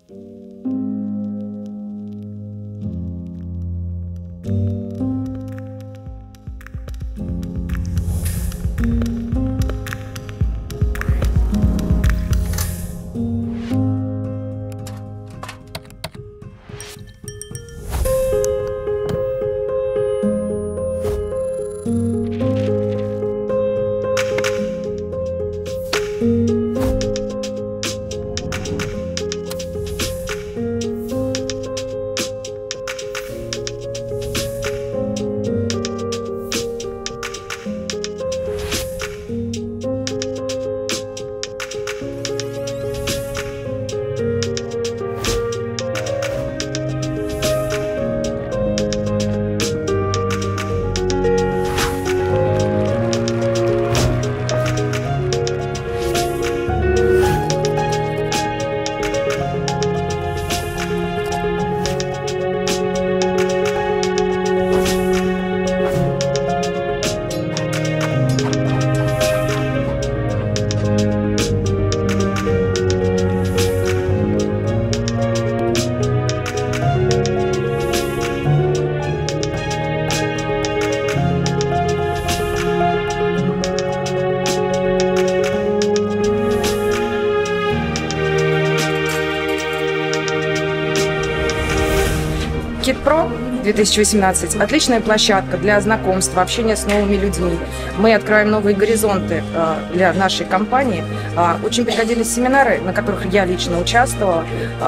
KidPro 2018 – отличная площадка для знакомства, общения с новыми людьми. Мы открываем новые горизонты для нашей компании. Очень пригодились семинары, на которых я лично участвовала,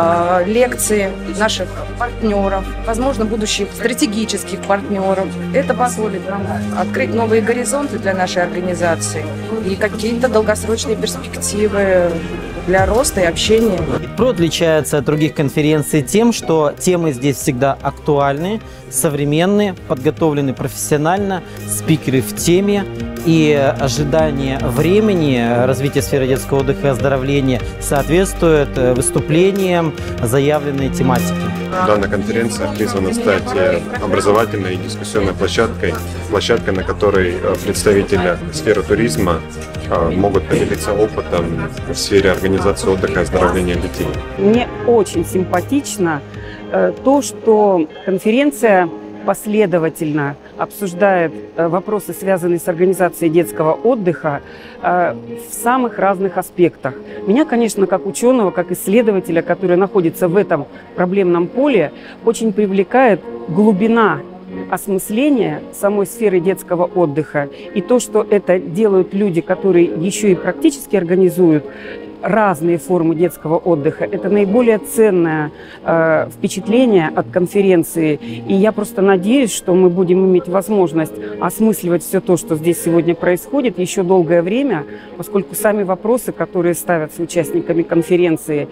лекции наших партнеров, возможно, будущих стратегических партнеров. Это позволит нам открыть новые горизонты для нашей организации и какие-то долгосрочные перспективы для роста и общения. KidPro отличается от других конференций тем, что темы здесь всегда актуальны, современные, подготовлены профессионально, спикеры в теме, и ожидание времени развития сферы детского отдыха и оздоровления соответствует выступлениям заявленной тематики. Данная конференция призвана стать образовательной и дискуссионной площадкой, на которой представители сферы туризма могут поделиться опытом в сфере организации отдыха и оздоровления детей. Мне очень симпатично то, что конференция последовательно обсуждает вопросы, связанные с организацией детского отдыха в самых разных аспектах. Меня, конечно, как ученого, как исследователя, который находится в этом проблемном поле, очень привлекает глубина осмысления самой сферы детского отдыха и то, что это делают люди, которые еще и практически организуют разные формы детского отдыха. Это наиболее ценное впечатление от конференции. И я просто надеюсь, что мы будем иметь возможность осмысливать все то, что здесь сегодня происходит, еще долгое время, поскольку сами вопросы, которые ставятся участниками конференции,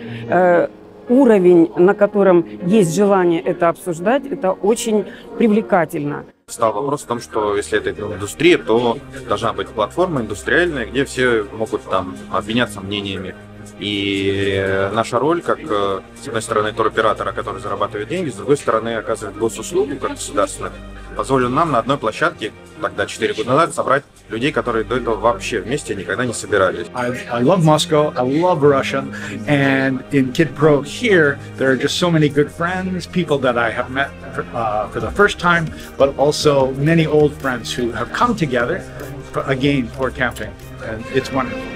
уровень, на котором есть желание это обсуждать, это очень привлекательно. Встал вопрос в том, что если это индустрия, то должна быть платформа индустриальная, где все могут там обменяться мнениями. И наша роль, как, с одной стороны, туроператора, который зарабатывает деньги, с другой стороны, оказывает госуслугу, как государственную, позволила нам на одной площадке, тогда 4 года назад, собрать людей, которые до этого вообще вместе никогда не собирались. I love Moscow, I love Russia, and in KidPro here, there are just so many good friends, people that I have met for the first time, but also many old friends who have come together again for camping, and it's wonderful.